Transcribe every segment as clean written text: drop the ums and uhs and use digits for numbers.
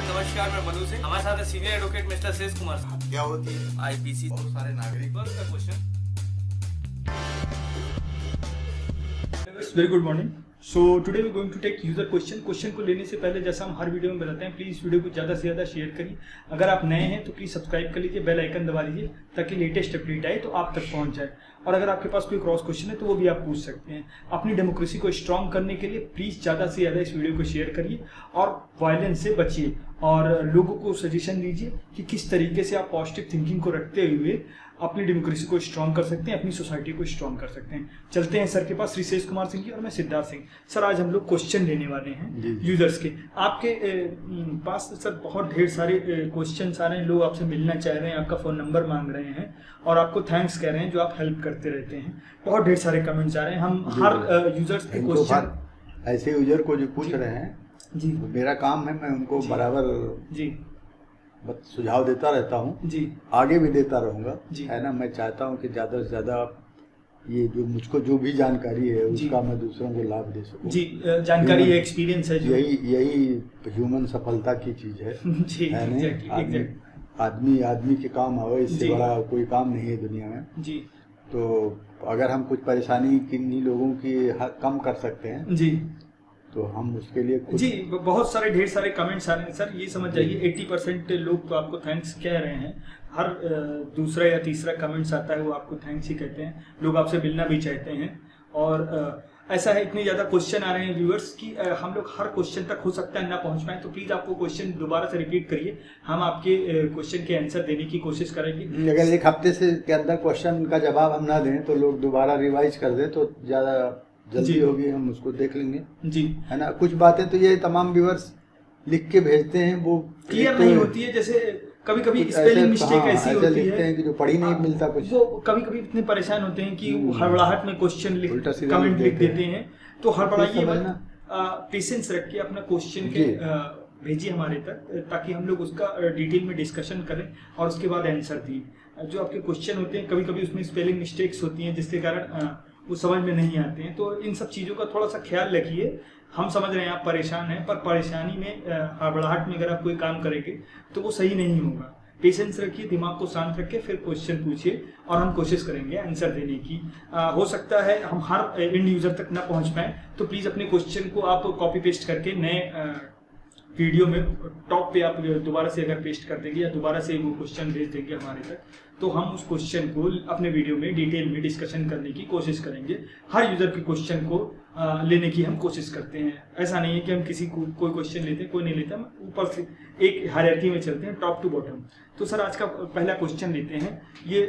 नमस्कार, मैं मनु सिंह। हमारे साथ है सीनियर एडवोकेट मिस्टर शेष कुमार। क्या होती है आईपीसी बहुत सारे नागरिक का question. Very good morning. So today we going to take user question को लेने से पहले जैसा हम हर वीडियो में बताते हैं, प्लीज इस वीडियो को ज़्यादा से ज़्यादा शेयर करिए। अगर आप नए हैं तो प्लीज सब्सक्राइब कर लीजिए, बेल आइकन दबा लीजिए ताकि लेटेस्ट अपडेट आए तो आप तक पहुंच जाए। और अगर आपके पास कोई क्रॉस क्वेश्चन है तो वो भी आप पूछ सकते हैं। अपनी डेमोक्रेसी को स्ट्रॉन्ग करने के लिए प्लीज ज़्यादा से ज़्यादा इस वीडियो को शेयर करिए और वायलेंस से बचिए और लोगों को सजेशन दीजिए कि किस तरीके से आप पॉजिटिव थिंकिंग को रखते हुए अपनी डेमोक्रेसी को स्ट्रॉन्ग कर सकते हैं, अपनी सोसाइटी को स्ट्रॉन्ग कर सकते हैं। चलते हैं सर के पास, श्री शेष कुमार सिंह जी और मैं सिद्धार्थ सिंह। सर आज हम लोग क्वेश्चन लेने वाले हैं यूजर्स के। आपके पास सर बहुत ढेर सारे क्वेश्चन आ रहे हैं, लोग आपसे मिलना चाह रहे हैं, आपका फ़ोन नंबर मांग रहे हैं और आपको थैंक्स कह रहे हैं जो आप हेल्प करते रहते हैं। बहुत ढेर सारे कमेंट्स आ रहे हैं। हम हर यूजर्स के क्वेश्चन ऐसे यूजर को जो पूछ रहे हैं जी, मेरा काम है, मैं उनको बराबर जी सुझाव देता रहता हूँ जी, आगे भी देता रहूँगा, जी। है ना। मैं चाहता हूँ कि ज़्यादा से ज़्यादा ये जो मुझको जो भी जानकारी है उसका मैं दूसरों को लाभ दे सकूँ। जी, जानकारी है, एक्सपीरियंस है जो यही ह्यूमन सफलता की चीज़ है। जी, है नहीं? आदमी के काम आवे, इससे बड़ा कोई काम नहीं है दुनिया में। जी, तो अगर हम कुछ परेशानी किन्हीं लोगों की कम कर सकते हैं जी, तो हम उसके लिए जी। बहुत सारे ढेर सारे कमेंट्स आ रहे हैं सर, ये समझ जाइए 80% लोग तो आपको थैंक्स कह रहे हैं। हर दूसरा या तीसरा कमेंट्स आता है वो आपको थैंक्स ही कहते हैं। लोग आपसे मिलना भी चाहते हैं और ऐसा है, इतने ज़्यादा क्वेश्चन आ रहे हैं व्यूअर्स कि हम लोग हर क्वेश्चन तक हो सकता है ना पहुंच पाए। तो प्लीज़ आपको क्वेश्चन दोबारा से रिपीट करिए, हम आपके क्वेश्चन के आंसर देने की कोशिश करेंगे। अगर एक हफ्ते से के अंदर क्वेश्चन का जवाब हम ना दें तो लोग दोबारा रिवाइज कर दें तो ज़्यादा जल्दी होगी, हम उसको देख लेंगे जी, है ना। कुछ बातें तो ये तमाम व्यूअर्स लिख के भेजते हैं वो क्लियर नहीं होती है, जैसे कभी कभी स्पेलिंग मिस्टेक ऐसी होती है कि जो पढ़ी नहीं मिलता कुछ। वो कभी कभी इतने परेशान होते हैं कि हड़बड़ाहट में क्वेश्चन कमेंट लिख देते हैं। तो हड़बड़ाइए मत, पेशेंस रख के अपना क्वेश्चन के भेजिए हमारे तक ताकि हम लोग उसका डिटेल में डिस्कशन करें और उसके बाद आंसर दिए। जो आपके क्वेश्चन होते हैं कभी कभी उसमें स्पेलिंग मिस्टेक्स होती हैं जिसके कारण वो समझ में नहीं आते हैं। तो इन सब चीज़ों का थोड़ा सा ख्याल रखिए। हम समझ रहे हैं आप परेशान हैं, पर परेशानी में हड़बड़ाहट में अगर आप कोई काम करेंगे तो वो सही नहीं होगा। पेशेंस रखिए, दिमाग को शांत रखिए, फिर क्वेश्चन पूछिए और हम कोशिश करेंगे आंसर देने की। हो सकता है हम हर एंड यूजर तक ना पहुंच पाए, तो प्लीज़ अपने क्वेश्चन को आप कॉपी पेस्ट करके नए वीडियो में टॉप पे आप दोबारा से अगर पेस्ट कर देंगे या दोबारा से वो क्वेश्चन भेज देंगे हमारे तक, तो हम उस क्वेश्चन को अपने वीडियो में डिटेल में डिस्कशन करने की कोशिश करेंगे। हर यूजर के क्वेश्चन को लेने की हम कोशिश करते हैं। ऐसा नहीं है कि हम किसी को कोई क्वेश्चन लेते हैं कोई नहीं लेता, हम ऊपर से एक हायरार्की में चलते हैं, टॉप टू बॉटम। तो सर आज का पहला क्वेश्चन लेते हैं। ये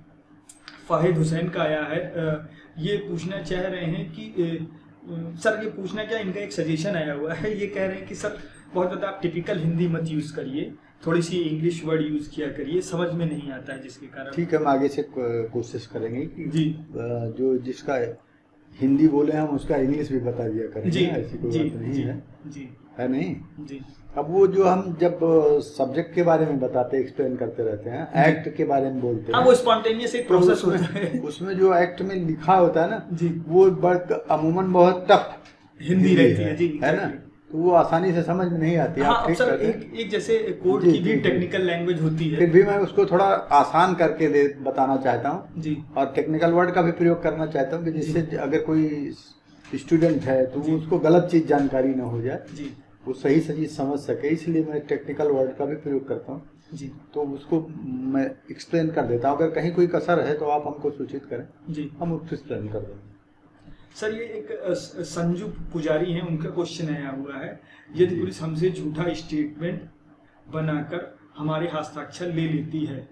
फाहिद हुसैन का आया है। ये पूछना चाह रहे हैं कि सर, ये पूछना क्या, इनका एक सजेशन आया हुआ है। ये कह रहे हैं कि सर बहुत ज़्यादा आप टिपिकल हिंदी मत यूज़ करिए, थोड़ी सी इंग्लिश वर्ड यूज़ किया करिए, समझ में नहीं आता है जिसके कारण। ठीक है, हम आगे से कोशिश करेंगे कि जी जो जिसका हिंदी बोले हम उसका इंग्लिश भी बता दिया करेंगे। जी, ऐसी कोई बात नहीं है जी, है नहीं जी। अब वो जो हम जब सब्जेक्ट के बारे में बताते एक्सप्लेन करते रहते हैं, एक्ट के बारे में बोलते हैं, वो स्पॉन्टेनियस एक प्रोसेस होता है। उसमें जो एक्ट में लिखा होता है ना जी, वो अमूमन बहुत टफ हिंदी रहती है जी, है ना, तो वो आसानी से समझ में नहीं आती। हाँ, आप सर एक जैसे कोड की भी टेक्निकल लैंग्वेज होती है, फिर भी मैं उसको थोड़ा आसान करके बताना चाहता हूँ जी, और टेक्निकल वर्ड का भी प्रयोग करना चाहता हूँ कि जिससे अगर कोई स्टूडेंट है तो वो उसको गलत चीज जानकारी ना हो जाए जी, वो सही चीज समझ सके, इसलिए मैं टेक्निकल वर्ड का भी प्रयोग करता हूँ जी। तो उसको मैं एक्सप्लेन कर देता हूँ, अगर कहीं कोई कसर है तो आप हमको सूचित करें जी, हम उसको एक्सप्लेन कर देंगे। सर ये एक संजू पुजारी हैं, उनका क्वेश्चन आया हुआ है। यदि पुलिस हमसे झूठा स्टेटमेंट बनाकर हमारे हस्ताक्षर ले लेती है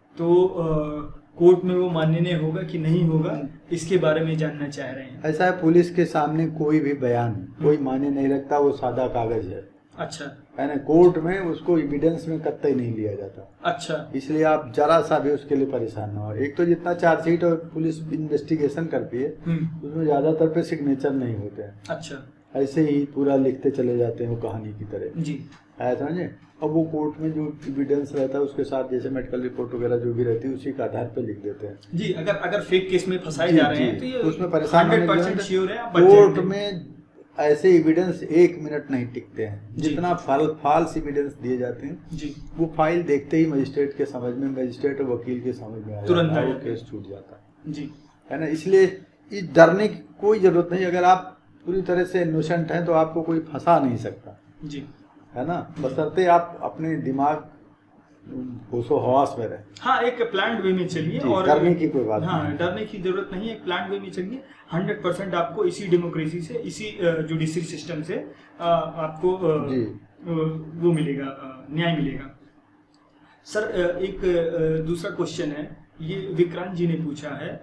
तो कोर्ट में वो मान्य होगा कि नहीं होगा, इसके बारे में जानना चाह रहे हैं। ऐसा है, पुलिस के सामने कोई भी बयान कोई मान्य नहीं रखता, वो सादा कागज है। अच्छा, है ना, कोर्ट में उसको एविडेंस में कतई नहीं लिया जाता। अच्छा, इसलिए आप जरा सा भी उसके लिए परेशान ना हो। एक तो जितना चार्जशीट और पुलिस इन्वेस्टिगेशन करती है उसमें ज्यादातर पे सिग्नेचर नहीं होते हैं। अच्छा, ऐसे ही पूरा लिखते चले जाते हैं वो कहानी की तरह जी, है समझे। अब वो कोर्ट में जो एविडेंस रहता है उसके साथ जैसे मेडिकल रिपोर्ट वगैरह जो भी रहती है उसी के आधार पे लिख देते हैं जी। अगर फेक केस में फंसाए जा रहे हैं तो ये उसमें परेशान 100% श्योर है, कोर्ट में ऐसे एविडेंस 1 मिनट नहीं टिकते हैं, जितना फाल्स एविडेंस दिए जाते हैं जी, वो फाइल देखते ही मजिस्ट्रेट के समझ में, मजिस्ट्रेट और वकील के समझ में तुरंत वो केस छूट जाता है जी, है ना। इसलिए इस डरने की कोई जरूरत नहीं। अगर आप पूरी तरह से इनोसेंट हैं तो आपको कोई फंसा नहीं सकता जी, है ना, बशर्ते आप अपने दिमाग होशो हवास में रहे। हाँ, एक प्लान्ड वे में चलिए और डरने की कोई बात नहीं, डरने की जरूरत नहीं है। एक प्लान्ड वे में चलिए, 100% आपको इसी डेमोक्रेसी से, इसी जुडिशरी सिस्टम से आपको वो मिलेगा, न्याय मिलेगा। सर एक दूसरा क्वेश्चन है, ये विक्रांत जी ने पूछा है,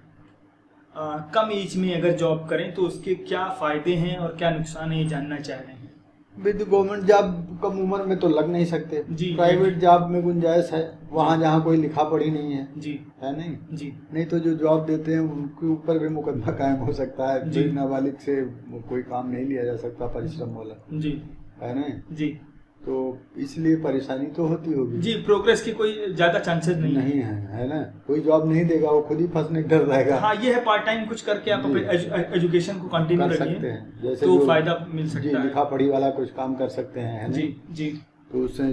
कम एज में अगर जॉब करें तो उसके क्या फायदे हैं और क्या नुकसान है, ये जानना चाह रहे हैं। गवर्नमेंट जॉब कम उम्र में तो लग नहीं सकते जी, प्राइवेट जॉब में गुंजाइश है, वहाँ जहाँ कोई लिखा पढ़ी नहीं है जी, है नहीं जी, नहीं तो जो जॉब देते हैं उनके ऊपर भी मुकदमा कायम हो सकता है जी, नाबालिग से कोई काम नहीं लिया जा सकता परिश्रम वाला जी, है नहीं जी, तो इसलिए परेशानी तो होती होगी जी। प्रोग्रेस की कोई ज्यादा चांसेस नहीं है, है ना, कोई जॉब नहीं देगा, वो खुद ही फंसने डर रहेगा। हाँ, ये है, पार्ट टाइम कुछ करके आप अपने एजुकेशन को कंटिन्यू कर सकते हैं, जैसे तो फायदा मिल सकता है। लिखा पढ़ी वाला कुछ काम कर सकते हैं, है ना जी जी, तो उससे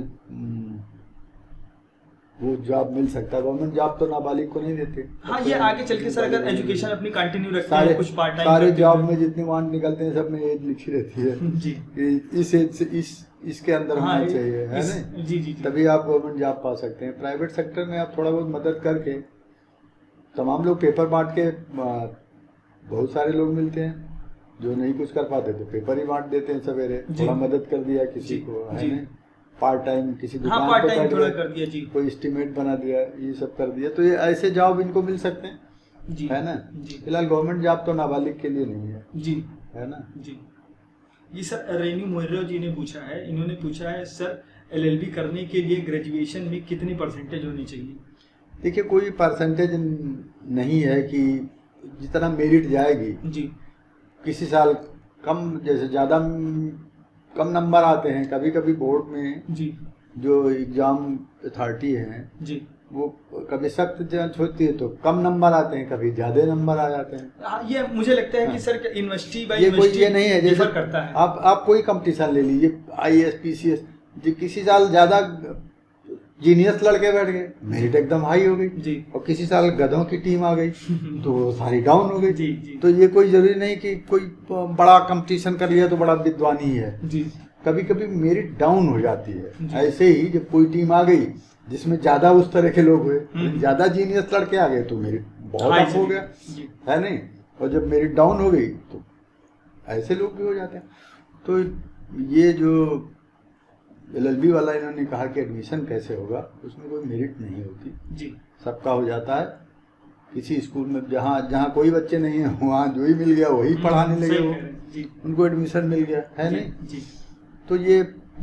वो जॉब मिल सकता है। गवर्नमेंट जॉब तो नाबालिग को नहीं देते। हाँ, ये आगे चल के सर अगर एजुकेशन अपनी कंटिन्यू रखते हैं, कुछ पार्ट टाइम सारे जॉब में जितने वांट निकलते हैं सब में एज लिखी रहती है जी, इस एज से इसके अंदर होना चाहिए, है ना जी जी, तभी आप गवर्नमेंट जॉब पा सकते हैं। प्राइवेट सेक्टर में आप थोड़ा बहुत मदद करके, तमाम लोग पेपर बांट के, बहुत सारे लोग मिलते हैं जो नहीं कुछ कर पाते तो पेपर ही बांट देते हैं सवेरे, थोड़ा मदद कर दिया किसी को, है ना, पार्ट टाइम किसी दुकान पे कर दिया जी, कोई एस्टीमेट बना दिया, ये सब कर दिया, तो ये ऐसे जॉब इनको मिल सकते हैं जी, है ना। फिलहाल गवर्नमेंट जॉब तो नाबालिग के लिए नहीं है जी, है ना जी। ये सर रेन्यू मोर्यो जी ने पूछा है, इन्होंने पूछा है सर LLB करने के लिए ग्रेजुएशन में कितनी परसेंटेज होनी चाहिए। देखिए, कोई परसेंटेज नहीं है कि जितना मेरिट जाएगी जी, किसी साल कम, जैसे ज़्यादा कम नंबर आते हैं, कभी कभी बोर्ड में जी जो एग्जाम अथॉरिटी है जी, वो कभी सख्त जांच होती है तो कम नंबर आते हैं, कभी ज्यादा नंबर आ जाते हैं। हाँ, ये मुझे लगता है कि सर यूनिवर्सिटी बाय यूनिवर्सिटी ये नहीं है, जैसे करता है आप कोई कंपटीशन ले लीजिए, IAS PCS, जो किसी साल ज्यादा जीनियस लड़के बैठ गए, मेरिट एकदम हाई हो गई जी, और किसी साल गधों की टीम आ गई तो सारी डाउन हो गई जी, जी। तो ये कोई जरूरी नहीं कि कोई बड़ा कंपटीशन कर लिया तो बड़ा विद्वान ही है जी, कभी कभी मेरिट डाउन हो जाती है। ऐसे ही जब कोई टीम आ गई जिसमें ज्यादा उस तरह के लोग हुए, ज्यादा जीनियस लड़के आ गए तो मेरिट बहुत अप हो गया, है नहीं, और जब मेरिट डाउन हो गई तो ऐसे लोग भी हो जाते हैं। तो ये जो LLB वाला इन्होंने कहा कि एडमिशन कैसे होगा, उसमें कोई मेरिट नहीं होती जी, सबका हो जाता है। किसी स्कूल में जहाँ कोई बच्चे नहीं है, वहाँ जो ही मिल गया वही पढ़ाने लगे, वो उनको एडमिशन मिल गया, है नहीं जी। तो ये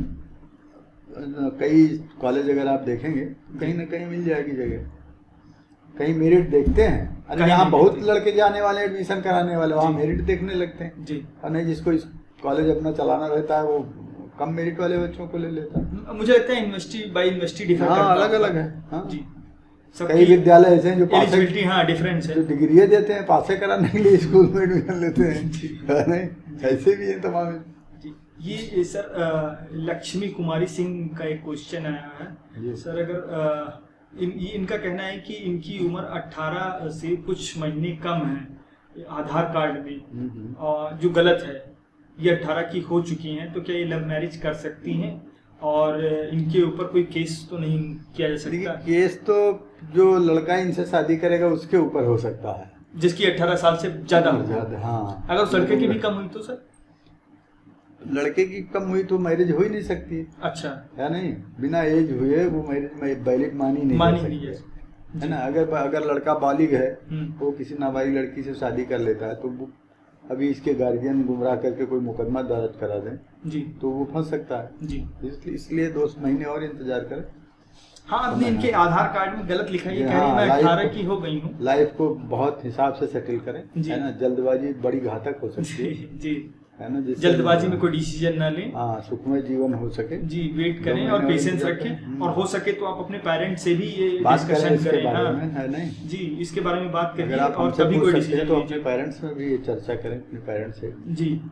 कई कॉलेज अगर आप देखेंगे कहीं ना कहीं मिल जाएगी जगह, कहीं मेरिट देखते हैं, अरे यहाँ बहुत लड़के जाने वाले एडमिशन कराने वाले, वहाँ मेरिट देखने लगते हैं जी, और नहीं जिसको इस कॉलेज अपना चलाना रहता है वो कम मेरिट वाले बच्चों को ले लेता है। मुझे लगता है यूनिवर्सिटी बाय यूनिवर्सिटी डिफर करता है, अलग अलग है हाँ जी। कई विद्यालय ऐसे हैं जो पासे, हाँ डिफरेंस है, जो डिग्री देते हैं पासे कराने के लिए स्कूल में एडमिशन लेते हैं, नहीं ऐसे भी है तमाम। ये सर लक्ष्मी कुमारी सिंह का एक क्वेश्चन आया है सर, अगर इनका कहना है कि इनकी उम्र 18 से कुछ महीने कम है आधार कार्ड में, और जो गलत है, ये 18 की हो चुकी हैं, तो क्या ये लव मैरिज कर सकती हैं और इनके ऊपर कोई केस तो नहीं किया जा सकता? केस तो जो लड़का इनसे शादी करेगा उसके ऊपर हो सकता है, जिसकी 18 साल से ज्यादा हो। हाँ, अगर उस लड़के की भी कम हुई तो सर, लड़के की कम हुई तो मैरिज हो ही नहीं सकती। अच्छा, है नहीं, बिना एज हुए वो मैरिज वैलिड मानी नहीं है ना। अगर लड़का बालिग है, वो किसी नाबालिग लड़की से शादी कर लेता है, तो वो अभी इसके गार्जियन गुमराह करके कोई मुकदमा दर्ज करा दें जी, तो वो फंस सकता है जी। इसलिए 2 महीने और इंतजार करें। हाँ, अपने इनके आधार कार्ड में गलत लिखा है, हाँ, मैं 18 की हो गई हूँ। लाइफ को बहुत हिसाब से सेटल करें, है ना, जल्दबाजी बड़ी घातक हो सकती है जी, है ना, जल्दबाजी में कोई डिसीजन ना लें, हाँ, सुखमय जीवन हो सके जी, वेट करें और पेशेंस रखें, और हो सके तो आप अपने पेरेंट्स से भी ये डिस्कशन करें, हाँ, है नहीं जी, इसके बारे में बात करिए, और तभी कोई डिसीजन तो अपने पेरेंट्स में भी चर्चा करें, अपने पेरेंट्स से जी,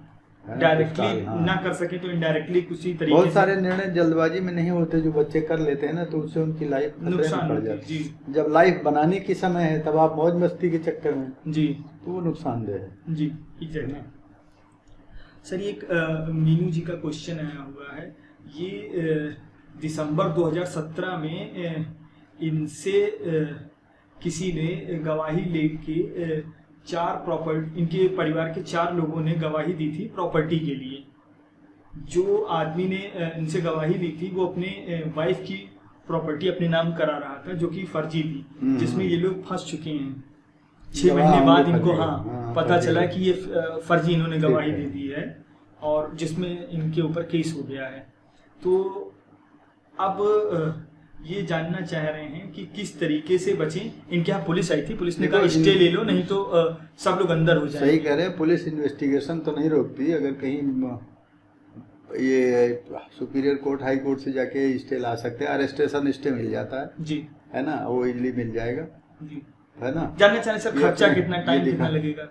डायरेक्टली ना कर सके तो इनडायरेक्टली कुछ ही तरीके बहुत सारे निर्णय जल्दबाजी में नहीं होते जो बच्चे कर लेते हैं ना, तो उससे उनकी लाइफ नुकसान पड़ जाती है। जब लाइफ बनाने की समय है तब आप मौज मस्ती के चक्कर में जी तो वो नुकसानदेह है। जी एग्जैक्टली। सर एक मीनू जी का क्वेश्चन आया हुआ है, ये दिसंबर 2017 में इनसे किसी ने गवाही लेके 4 प्रॉपर्टी, इनके परिवार के 4 लोगों ने गवाही दी थी प्रॉपर्टी के लिए। जो आदमी ने इनसे गवाही दी थी वो अपने वाइफ की प्रॉपर्टी अपने नाम करा रहा था, जो कि फर्जी थी, जिसमें ये लोग फंस चुके हैं। 6 महीने बाद इनको पता चला कि ये फर्जी इन्होंने गवाही दे दी है और जिसमें इनके ऊपर केस हो गया है। तो अब ये जानना चाह रहे हैं कि किस तरीके से बचें। इनके यहाँ पुलिस आई थी, पुलिस ने कहा स्टे ले लो, नहीं तो सब लोग अंदर हो जाएंगे। सही कह रहे हैं, पुलिस इन्वेस्टिगेशन तो नहीं रोकती। अगर कहीं ये सुपीरियर कोर्ट हाई कोर्ट से जाके स्टे ला सकते हैं, अरेस्टेशन स्टे मिल जाता है जी, है ना, वो इजली मिल जाएगा जी, है ना। जानना चाह रहे सर खर्चा कितना, टाइम कितना लगेगा?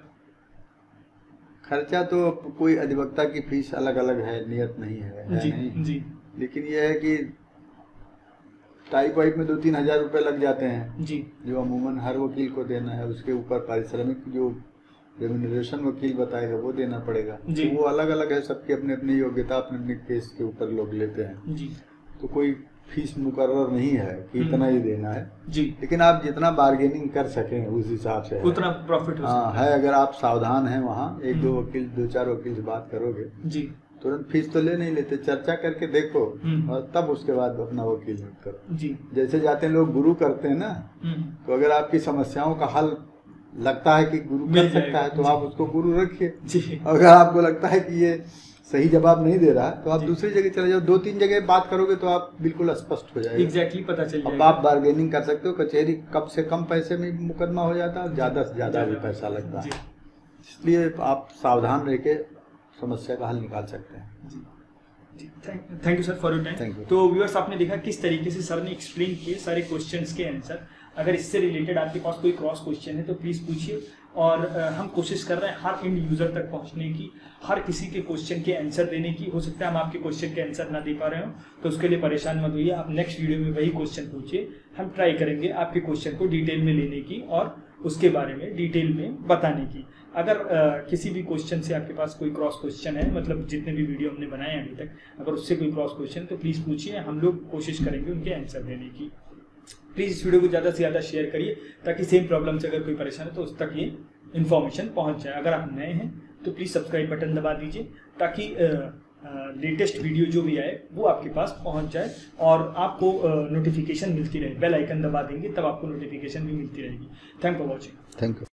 खर्चा तो कोई अधिवक्ता की फीस अलग अलग है, नियत नहीं है जी, नहीं। जी। लेकिन ये है कि टाइप वाइप में 2-3 हज़ार रुपये लग जाते हैं जी, जो अमूमन हर वकील को देना है। उसके ऊपर पारिश्रमिक जो रेम्यूनरेशन वकील बताएगा वो देना पड़ेगा। तो वो अलग अलग है, सबकी अपनी अपनी योग्यता, अपने अपने केस के ऊपर लोग लेते हैं जी। तो कोई फीस मुकर्रर नहीं है कि इतना ही देना है जी, लेकिन आप जितना बार्गेनिंग कर सकें उस हिसाब से उतना प्रॉफिट हो सकता है। अगर आप सावधान हैं वहाँ 1-2 वकील से बात करोगे जी, तुरंत फीस तो ले नहीं लेते, चर्चा करके देखो और तब उसके बाद अपना वकील नियुक्त करो जी। जैसे जाते हैं लोग गुरु करते हैं ना, तो अगर आपकी समस्याओं का हल लगता है कि गुरु कर सकता है तो आप उसको गुरु रखिए। अगर आपको लगता है कि ये सही जवाब नहीं दे रहा तो आप दूसरी जगह चले जाओ। 2-3 जगह बात करोगे तो आप बिल्कुल स्पष्ट हो जाएगा। एग्जैक्टली पता चल जाएगा। अब आप बार्गेनिंग कर सकते हो। कचहरी कम से कम पैसे में मुकदमा हो जाता है, ज़्यादा से ज़्यादा भी पैसा लगता है, इसलिए आप सावधान रह के समस्या का हल निकाल सकते हैं। जी, thank you sir for your time. तो व्यूअर्स आपने देखा किस तरीके से सर ने एक्सप्लेन किए सारे क्वेश्चंस के आंसर। अगर इससे रिलेटेड आपके पास कोई क्रॉस क्वेश्चन है तो प्लीज़ पूछिए, और हम कोशिश कर रहे हैं हर इंड यूज़र तक पहुंचने की, हर किसी के क्वेश्चन के आंसर देने की। हो सकता है हम आपके क्वेश्चन के आंसर ना दे पा रहे हो तो उसके लिए परेशान मत होइए, आप नेक्स्ट वीडियो में वही क्वेश्चन पूछिए। हम ट्राई करेंगे आपके क्वेश्चन को डिटेल में लेने की और उसके बारे में डिटेल में बताने की। अगर किसी भी क्वेश्चन से आपके पास कोई क्रॉस क्वेश्चन है, मतलब जितने भी वीडियो हमने बनाए अभी तक, अगर उससे कोई क्रॉस क्वेश्चन तो प्लीज़ पूछिए, हम लोग कोशिश करेंगे उनके आंसर देने की। प्लीज़ इस वीडियो को ज़्यादा से ज़्यादा शेयर करिए ताकि सेम प्रॉब्लम से अगर कोई परेशान है तो उस तक ये इन्फॉर्मेशन पहुंच जाए। अगर आप नए हैं तो प्लीज़ सब्सक्राइब बटन दबा दीजिए ताकि लेटेस्ट वीडियो जो भी आए वो आपके पास पहुंच जाए और आपको नोटिफिकेशन मिलती रहे। बेल आइकन दबा देंगे तब आपको नोटिफिकेशन भी मिलती रहेगी। Thank for watching. Thank you.